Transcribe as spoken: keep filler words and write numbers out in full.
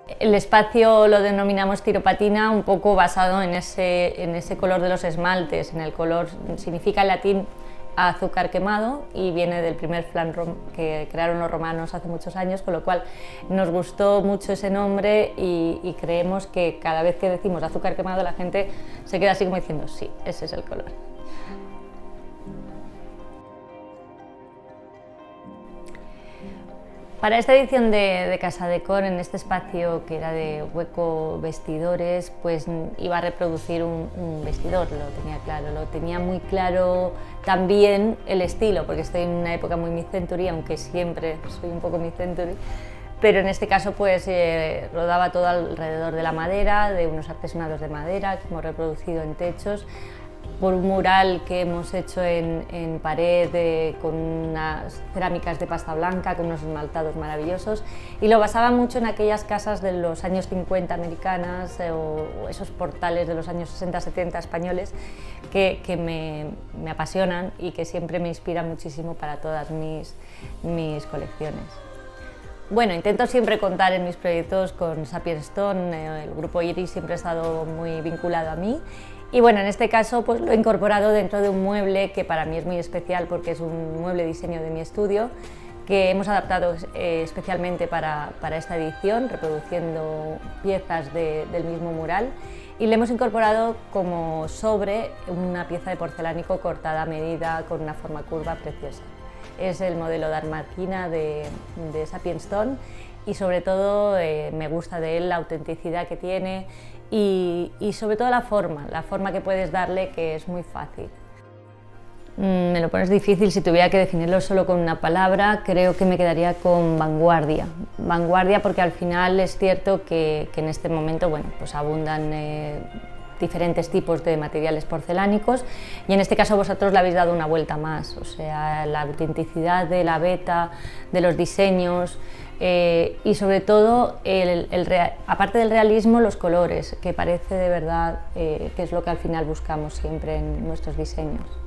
El espacio lo denominamos tiropatina, un poco basado en ese, en ese color de los esmaltes. En el color significa en latín azúcar quemado y viene del primer flan que crearon los romanos hace muchos años, con lo cual nos gustó mucho ese nombre y, y creemos que cada vez que decimos azúcar quemado la gente se queda así como diciendo sí, ese es el color. Para esta edición de, de Casa Decor, en este espacio que era de hueco vestidores, pues iba a reproducir un, un vestidor, lo tenía claro, lo tenía muy claro también el estilo, porque estoy en una época muy mid-century, aunque siempre soy un poco mid-century, pero en este caso pues eh, rodaba todo alrededor de la madera, de unos artesonados de madera que hemos reproducido en techos, por un mural que hemos hecho en, en pared eh, con unas cerámicas de pasta blanca, con unos esmaltados maravillosos, y lo basaba mucho en aquellas casas de los años cincuenta americanas eh, o, o esos portales de los años sesenta setenta españoles que, que me, me apasionan y que siempre me inspiran muchísimo para todas mis, mis colecciones. Bueno, intento siempre contar en mis proyectos con Sapiens Stone, eh, el grupo Iris siempre ha estado muy vinculado a mí. Y bueno, en este caso pues lo he incorporado dentro de un mueble que para mí es muy especial porque es un mueble diseño de mi estudio que hemos adaptado eh, especialmente para, para esta edición, reproduciendo piezas de, del mismo mural, y le hemos incorporado como sobre una pieza de porcelánico cortada a medida con una forma curva preciosa. Es el modelo Dharmakina de, de Sapiens Stone y sobre todo eh, me gusta de él la autenticidad que tiene y, y sobre todo la forma, la forma que puedes darle, que es muy fácil. Mm, me lo pones difícil, si tuviera que definirlo solo con una palabra, creo que me quedaría con vanguardia. Vanguardia porque al final es cierto que, que en este momento bueno, pues abundan eh, diferentes tipos de materiales porcelánicos y en este caso vosotros le habéis dado una vuelta más, o sea, la autenticidad de la veta, de los diseños eh, y sobre todo, el, el real, aparte del realismo, los colores, que parece de verdad eh, que es lo que al final buscamos siempre en nuestros diseños.